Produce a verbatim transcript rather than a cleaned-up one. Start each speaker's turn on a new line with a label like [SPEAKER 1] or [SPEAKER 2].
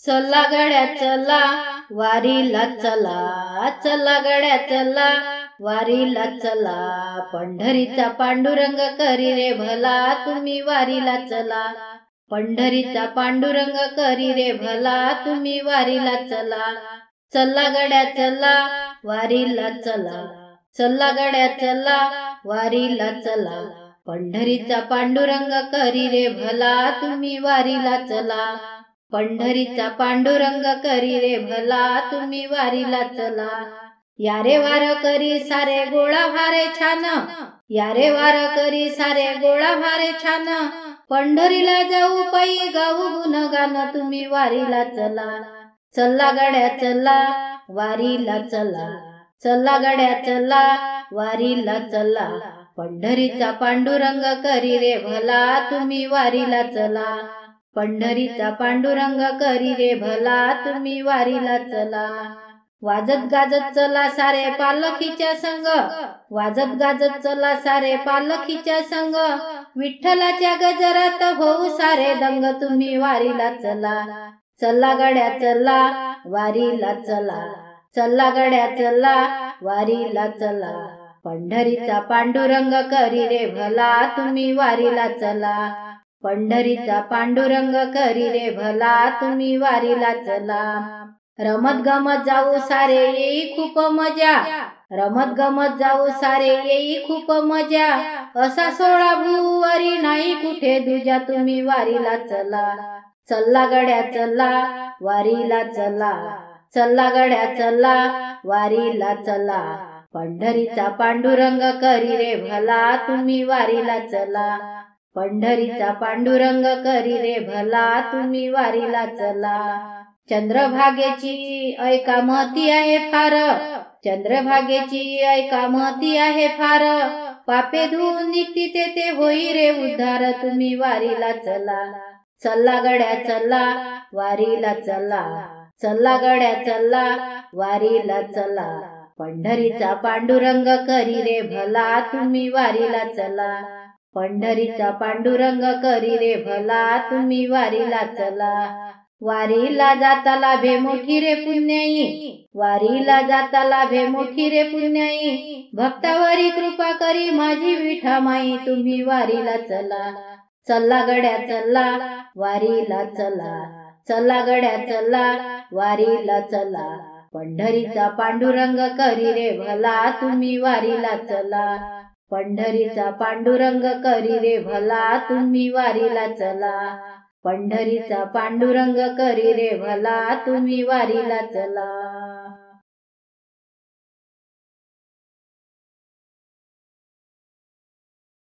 [SPEAKER 1] चला गड्या चला वारीला चला, चला गड्या चला वारीला चला, पंढरीचा पांडुरंग करी रे भला, तुम्ही वारीला चला. पंढरीचा पांडुरंग करी रे भला, तुम्ही वारीला चला. चला गड्या चला वारीला चला, चला गड्या चला वारीला चला, पंढरीचा पांडुरंग करी रे भला, तुम्ही वारीला चला. पंढरीचा पांडुरंग करी रे भला, तुम्ही वारीला चला. यारे वार करी सारे गोळा भारे छान, यारे वार करी सारे गोळा भारे छान, पंढरीला जाऊ पायी गाऊ गुणगान, तुम्ही वारीला चला. चला गड्या चला वारीला चला, चला गड्या चला वारीला चला, पंढरीचा पांडुरंग करी रे भला, तुम्ही वारीला चला. पंढरीचा पांडुरंग करी रे भला, तुम्ही वारीला चला. वाजत गाजत चला सारे पालखीच्या संग, वाजत गाजत चला सारे पालखीच्या संग, विठ्ठलाच्या गजरात होऊ सारे दंग, तुम्ही वारीला चला. चला गड्या चला वारीला चला, चला गड्या चला वारीला चला, पंढरीचा पांडुरंग करी रे भला, तुम्ही वारीला चला. पंढरीचा पांडुरंग करी रे भला, तुम्ही वारीला चला. रमत गमत जाऊ सारे येई खूप मजा, रमत गमत जाऊ सारे येई खूप मजा, असा सोळा भुवरी नाही कुठे दुजा, तुम्ही वारीला चला. चला गड्या चला वारीला चला, चला गड्या चला वारीला चला, पंढरीचा पांडुरंग करी रे भला, तुम्ही वारीला चला. पंढरीचा पांडुरंग करी रे भला, तुम्ही वारीला चला. चंद्रभागेची ऐका महती आहे फार, चंद्रभागेची ऐका महती आहे फार, पापे धुवून निघती ते ते होई रे उद्धार, तुम्ही वारीला चला. चला गड्या चला वारीला चला, चला गड्या चला वारीला चला, पंढरीचा पांडुरंग करी रे भला, तुम्ही वारीला चला. पंढरीचा पांडुरंग करी रे भला, तुम्ही वारीला चला. वारीला जाता लाभे मोठी रे पुण्याई, वारीला जाता लाभे मोठी रे पुण्याई, भक्तावरी कृपा करी माझी विठामाई, तुम्ही वारीला चला. चला गड्या चला वारीला चला, चला गड्या चला वारीला चला, पंढरीचा पांडुरंग करी रे भला, तुम्ही वारीला चला. पंढरीचा पांडुरंग करी रे भला, तुम्ही वारीला चला. पंढरीचा पांडुरंग करी रे भला, तुम्ही वारीला चला.